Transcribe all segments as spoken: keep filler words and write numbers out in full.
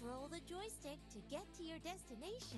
control the joystick to get to your destination.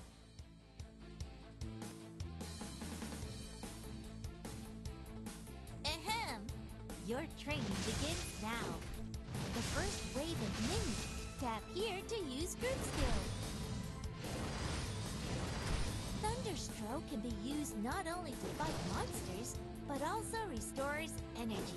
Ahem! Your training begins now. The first wave of minions. Tap here to use group skill. Thunderstroke can be used not only to fight monsters, but also restores energy.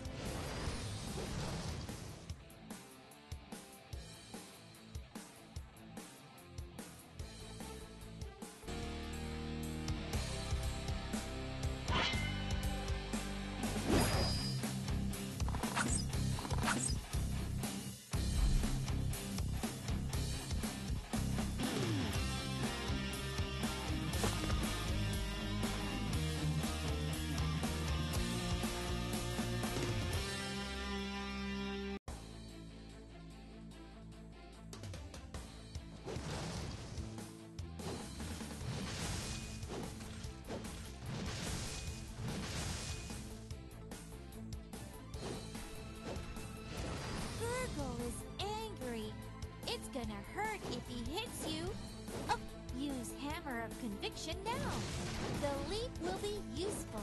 Is angry. It's gonna hurt if he hits you. Oh, use Hammer of Conviction now. The leap will be useful.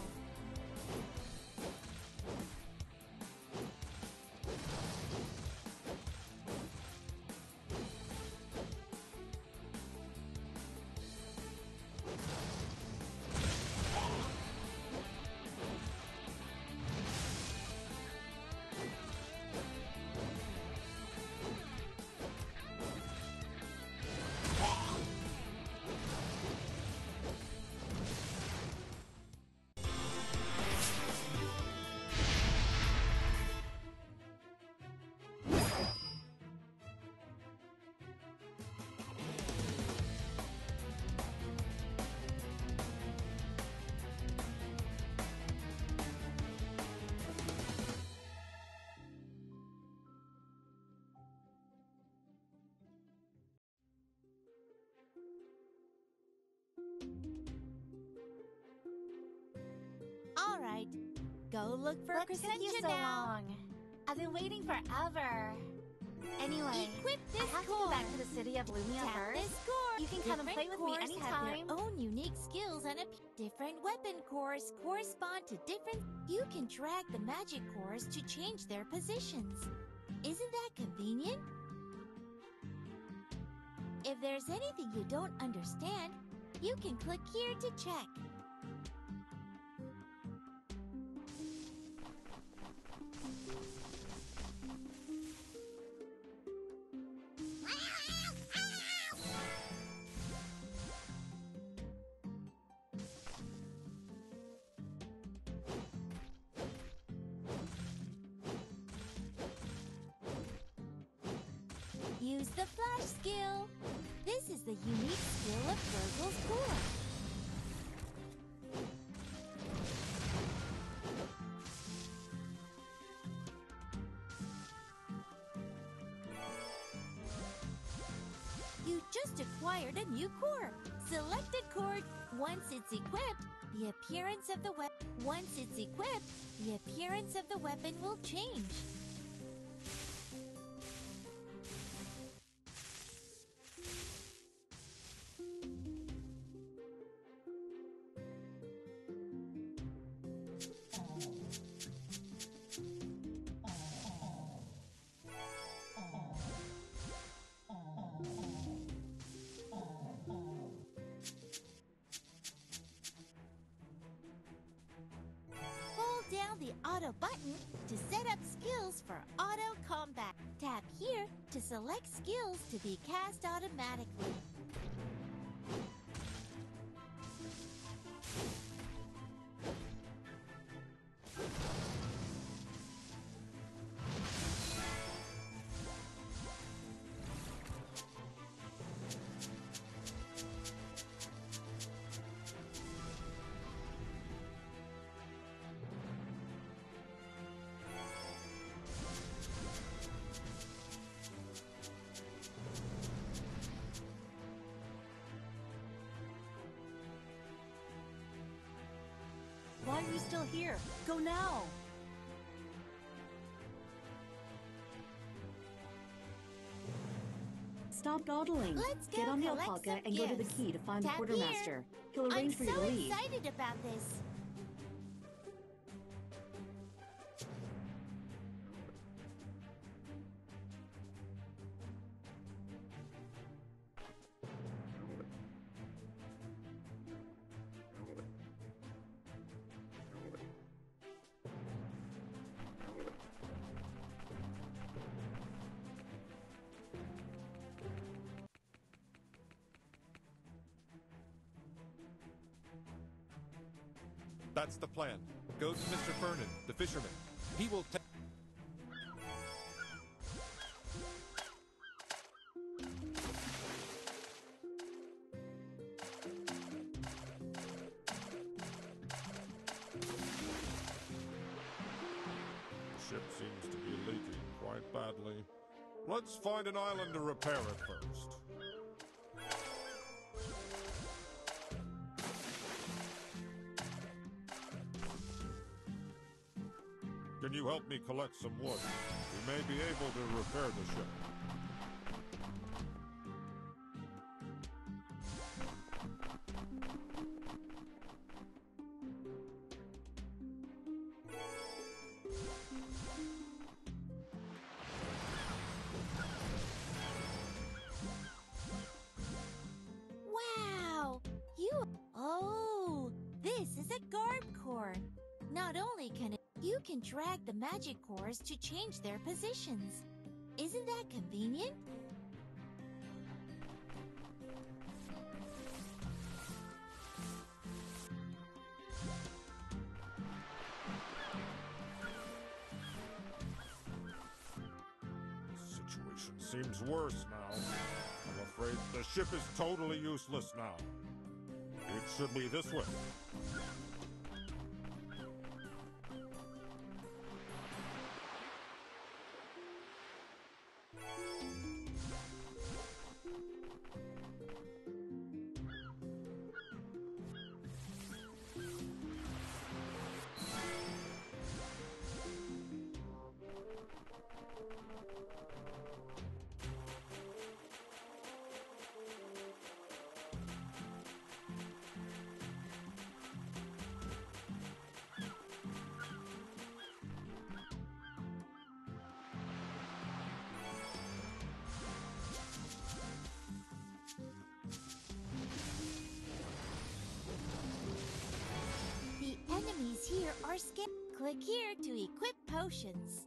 All right, go look for What took you Crescentia so now. long? I've been waiting forever. Anyway, Equip I this have to core. go back to the city of Lumia Tap first. this core. You can come and Different play with me cores have anytime. their own unique skills and ap- different weapon cores correspond to different. You can drag the magic cores to change their positions. Isn't that convenient? If there's anything you don't understand, you can click here to check. Use the Flash skill. This is the unique skill of Virgil's core. You just acquired a new core. Selected core. Once it's equipped, the appearance of the weapon. Once it's equipped, the appearance of the weapon will change. Down the auto button to set up skills for auto combat. Tap here to select skills to be cast automatically. Why are you still here? Go now! Stop dawdling. Let's go Get on the collect alpaca some and go to the gifts. key to find Tap the quartermaster. He'll I'm arrange for you so to leave. excited about this. That's the plan. Go to Mister Fernan, the fisherman. He will take... The ship seems to be leaking quite badly. Let's find an island to repair it first. Can you help me collect some wood? We may be able to repair the ship. Wow! You... Oh! This is a garb core. Not only can it... You can drag the magic cores to change their positions. Isn't that convenient? The situation seems worse now. I'm afraid the ship is totally useless now. It should be this way. The enemies here are scared. Click here to equip potions.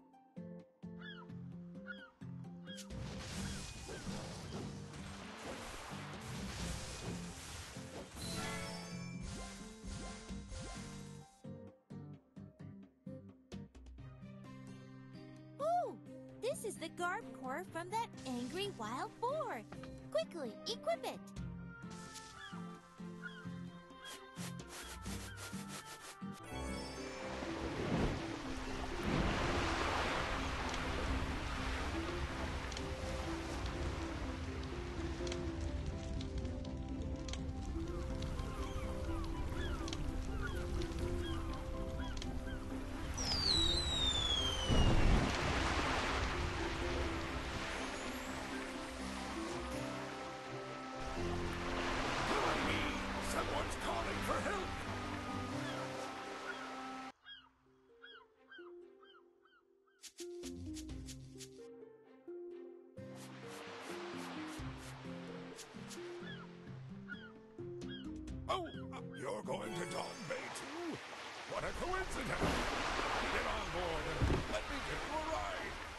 Ooh! This is the garb core from that angry wild boar. Quickly, equip it! Someone's calling for help! Oh, uh, you're going to Don Bay too? What a coincidence! Get on board and let me give you a ride!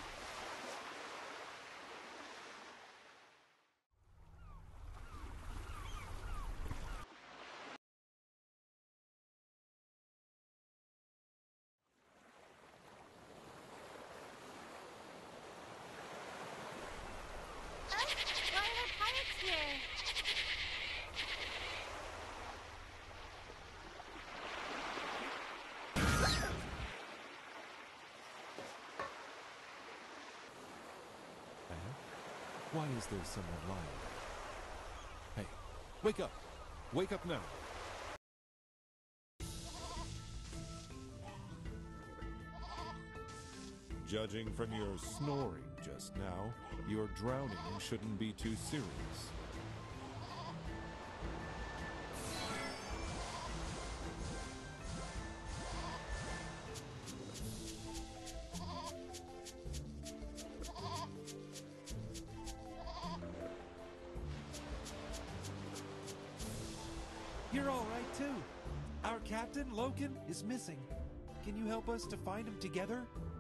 Why are pirates here? Why is there someone lying there? Hey, wake up! Wake up now! Judging from your snoring just now, your drowning shouldn't be too serious. You're all right, too. Our captain, Loken, is missing. Can you help us to find him together?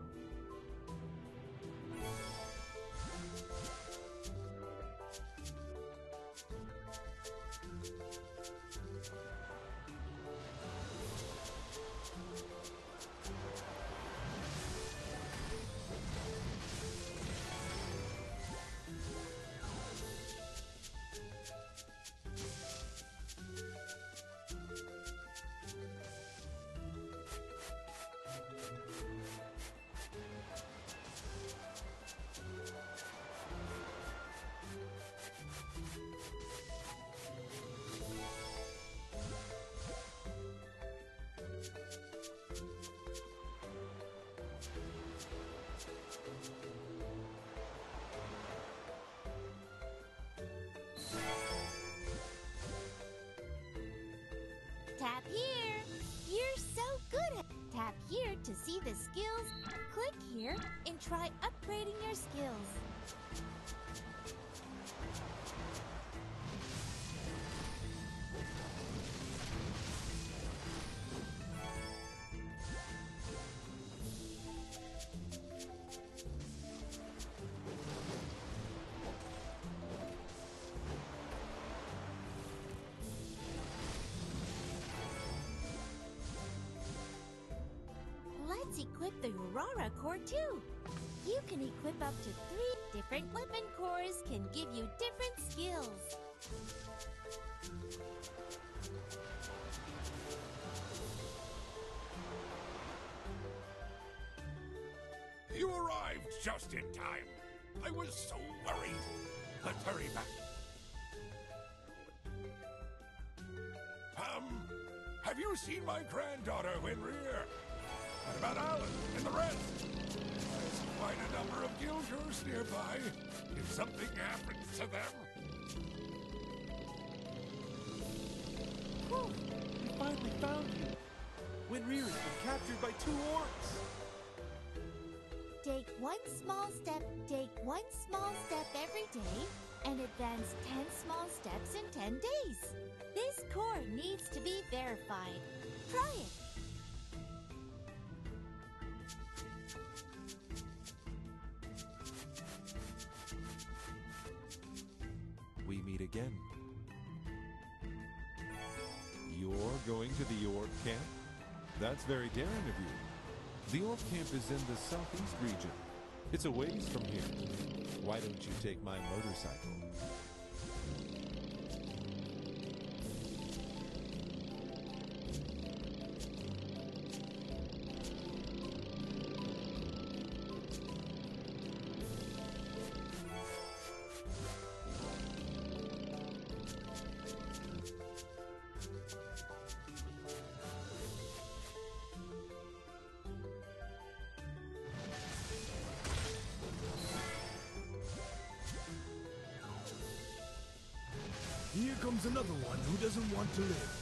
Tap here. You're so good at Tap here to see the skills. Click here and try upgrading your skills. Let's equip the Aurora Core too. You can equip up to three different weapon cores, can give you different skills. You arrived just in time. I was so worried. Let's hurry back. Um, have you seen my granddaughter, Winrear? What about Alan and the rest? There's quite a number of guilders nearby. If something happens to them... Whew, we finally found you. Winrear has been captured by two orcs. Take one small step, take one small step every day, and advance ten small steps in ten days. This core needs to be verified. Try it. We meet again. You're going to the orc camp? That's very daring of you. The orc camp is in the southeast region. It's a ways from here. Why don't you take my motorcycle? Here comes another one who doesn't want to live.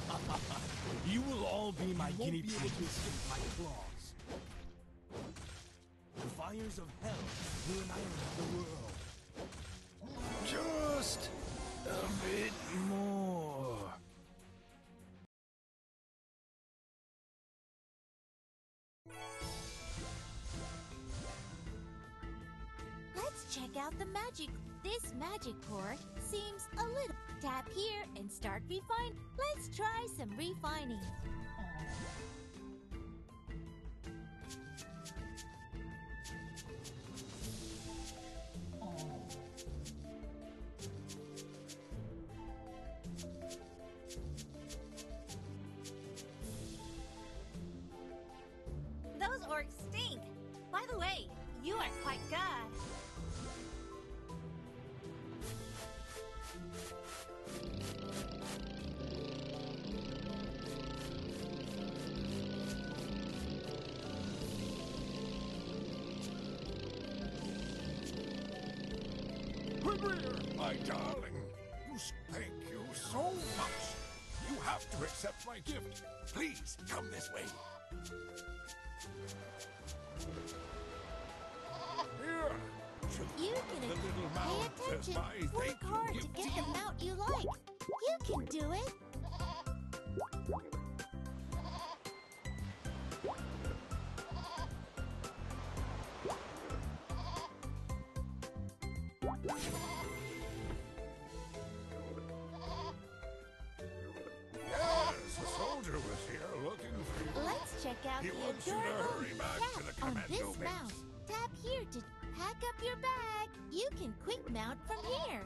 You will all be my You won't guinea be able pigs. to escape my claws. The fires of hell will annihilate the world. Just a bit more. Let's check out the magic. This magic core seems a little. Tap here and start refine. Let's try some refining. Those orcs stink. By the way, you are quite good. Winry, my darling, you thank you so much. You have to accept my gift. Please come this way. Here, You the can little pay mouth says attention. my Work thank you hard to gift get to the you. mount you like. You can do it. Yes, a soldier was here looking for you. Let's check out He the wants you to adorable hurry back to mount the on commando this base. mount. Tap here to pack up your bag. You can quick mount from here.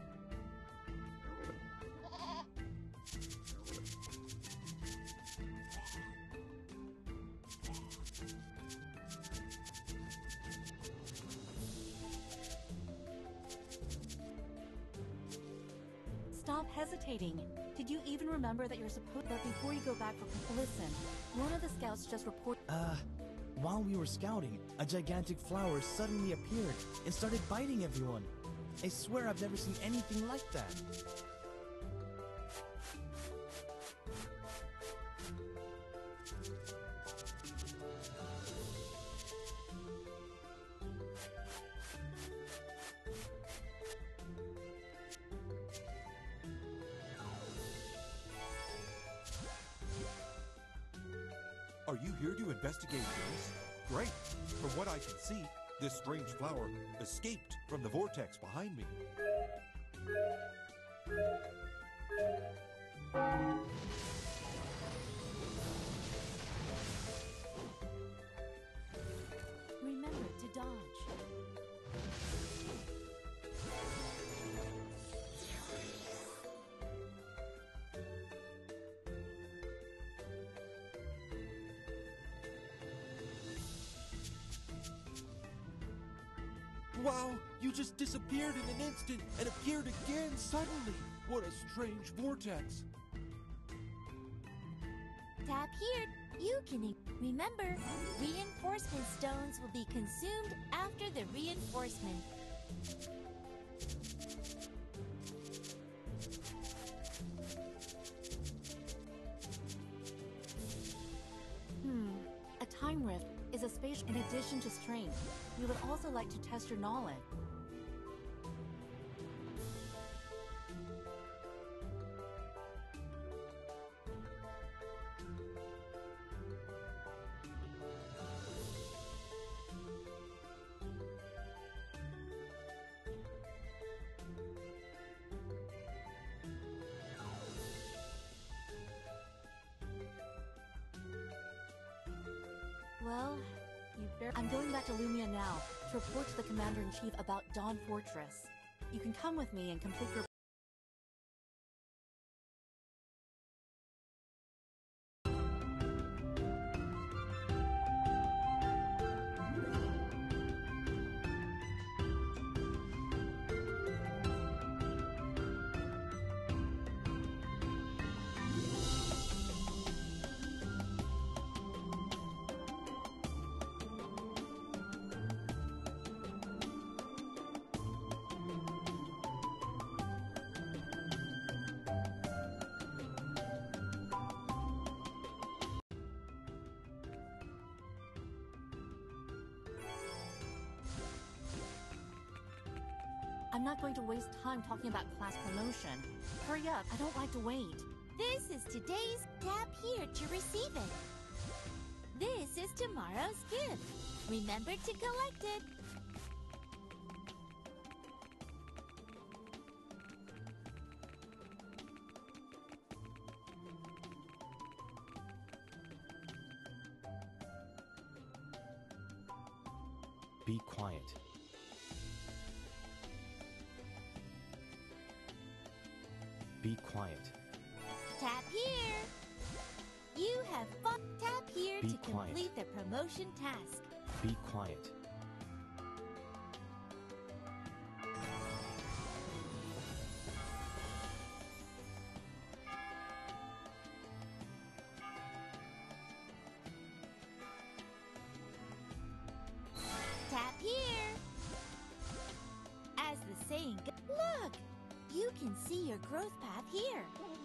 Stop hesitating. Did you even remember that you're supposed that before you go back for... Listen, one of the scouts just reported... Uh, while we were scouting, a gigantic flower suddenly appeared and started biting everyone. I swear I've never seen anything like that. Are you here to investigate this? Great. From what I can see, this strange flower escaped from the vortex behind me. Remember to dodge. Wow, you just disappeared in an instant and appeared again suddenly. What a strange vortex. Tap here. You can remember, reinforcement stones will be consumed after the reinforcement. Hmm. A time rift is a space in addition to strength. We would also like to test your knowledge. Well, you better... I'm going back to Lumia now to report to the Commander-in-Chief about Dawn Fortress. You can come with me and complete your... I'm not going to waste time talking about class promotion. Hurry up, I don't like to wait. This is today's. Tap here to receive it. This is tomorrow's gift. Remember to collect it. Be quiet. Be quiet. Tap here. You have fun. Tap here Be to quiet. complete the promotion task. Be quiet. Tap here. As the saying goes, look, you can see your growth path here.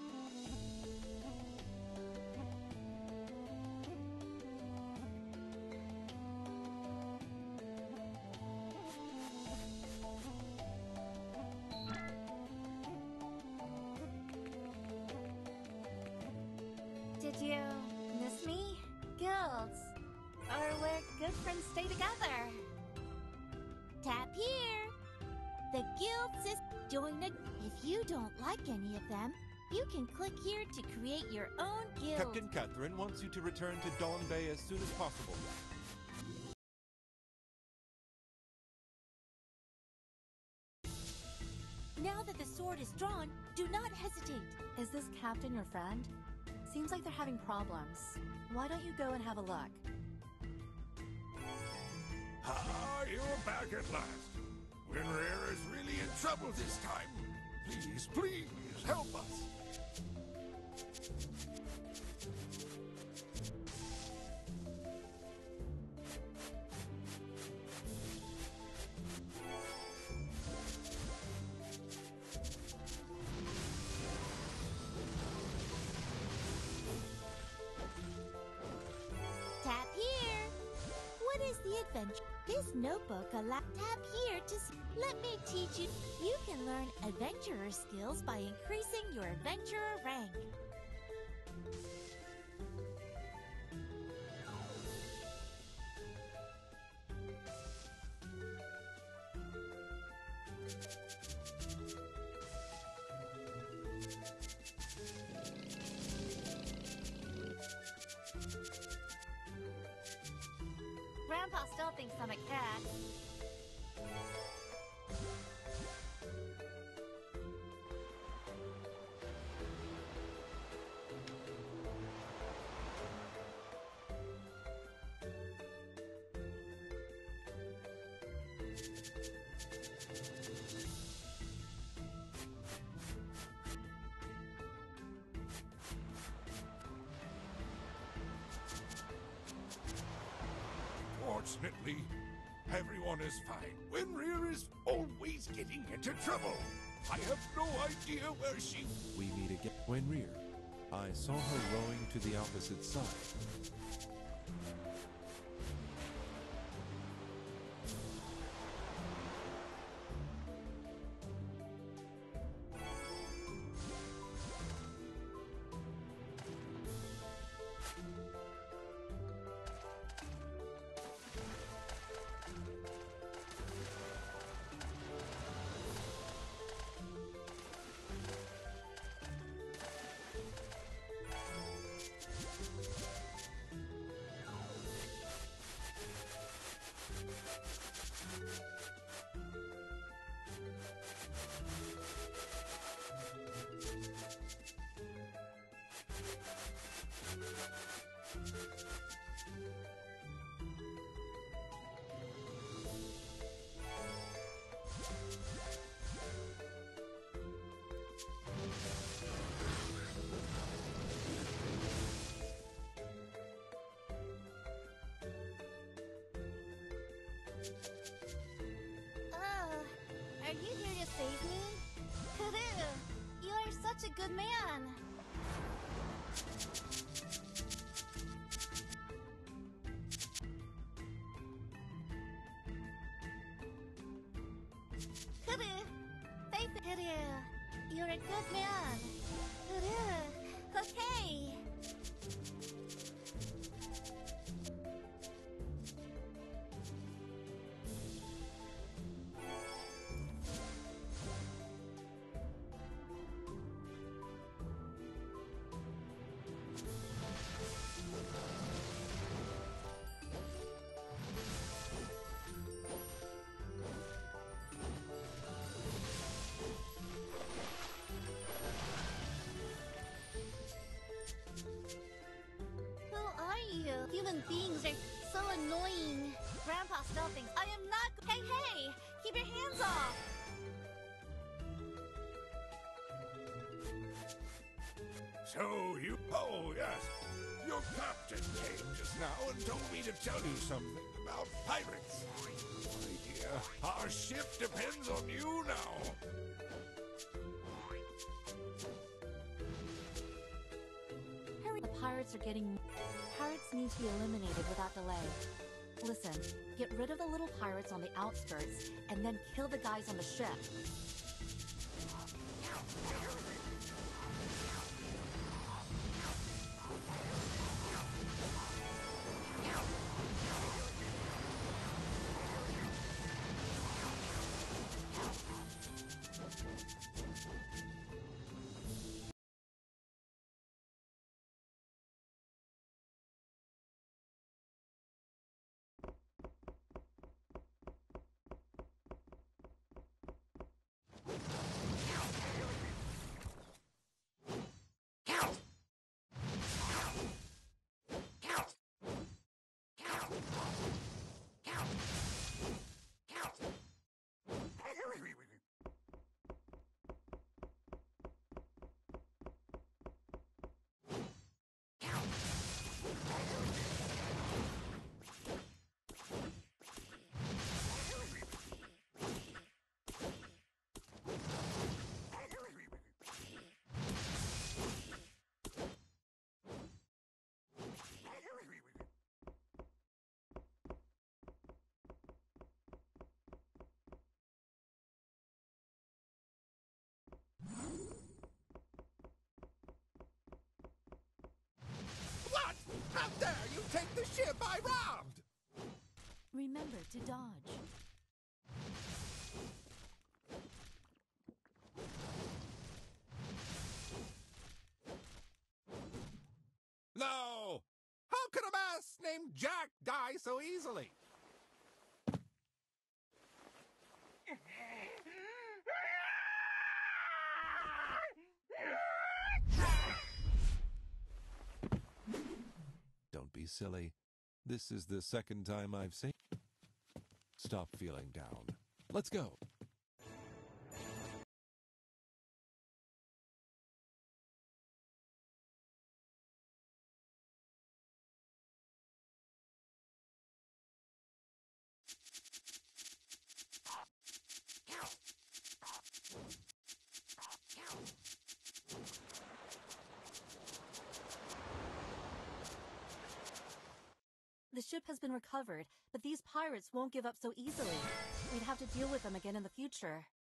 Did you miss me? Guilds. Or where good friends stay together. Tap here. The guild system. Join the. If you don't like any of them, you can click here to create your own guild. Captain Catherine wants you to return to Dawn Bay as soon as possible. Now that the sword is drawn, do not hesitate. Is this captain your friend? Seems like they're having problems. Why don't you go and have a look? Ah, you're back at last. Winrir is really in trouble this time. Please, please, help us. Tap here. What is the adventure? This notebook allows. Tap here to. s- Let me teach you. You can learn adventurer skills by increasing your adventurer rank. Grandpa still thinks I'm a cat. Fortunately, everyone is fine. Winrir is always getting into trouble. I have no idea where she... We meet again. Wenrir. I saw her rowing to the opposite side. Oh, are you here to save me? Kuru, you are such a good man. Kuru, faith in Haru. You're a good man. Haru. Okay. Human beings are so annoying. Grandpa still thinks I am not. Hey, hey! Keep your hands off! So you... Oh, yes. Your captain came just now and told me to tell you something about pirates. My dear, our ship depends on you now. Hurry, the pirates are getting... Pirates need to be eliminated without delay. Listen, get rid of the little pirates on the outskirts, and then kill the guys on the ship. What? How dare you take the ship I robbed? Remember to dodge. No! How could a mask named Jack die so easily? Don't be silly. This is the second time I've seen... Stop feeling down. Let's go. The ship has been recovered, but these pirates won't give up so easily. We'd have to deal with them again in the future.